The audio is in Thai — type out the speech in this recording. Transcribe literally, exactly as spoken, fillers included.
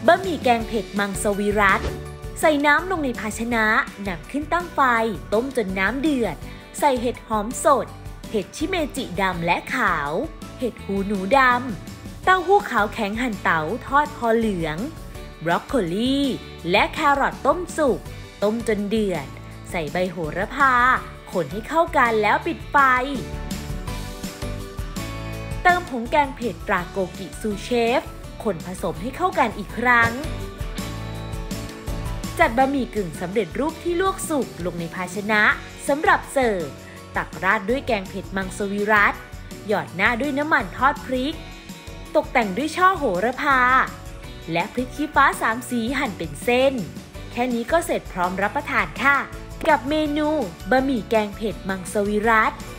บะหมี่แกงเผ็ดมังสวิรัติใส่น้ำลงในภาชนะนำขึ้นตั้งไฟต้มจนน้ำเดือดใส่เห็ดหอมสดเห็ดชิเมจิดำและขาวเห็ดหูหนูดำเต้าหู้ขาวแข็งหั่นเต๋าทอดพอเหลืองบรอกโคลีและแครอทต้มสุกต้มจนเดือดใส่ใบโหระพาคนให้เข้ากันแล้วปิดไฟเติมผงแกงเผ็ดตราโกกิซูเชฟคนผสมให้เข้ากันอีกครั้งจัดบะหมี่กึ่งสำเร็จรูปที่ลวกสุกลงในภาชนะสำหรับเสิร์ฟตักราดด้วยแกงเผ็ดมังสวิรัติหยอดหน้าด้วยน้ำมันทอดพริกตกแต่งด้วยช่อโหระพาและพริกชี้ฟ้าสามสีหั่นเป็นเส้นแค่นี้ก็เสร็จพร้อมรับประทานค่ะกับเมนูบะหมี่แกงเผ็ดมังสวิรัติ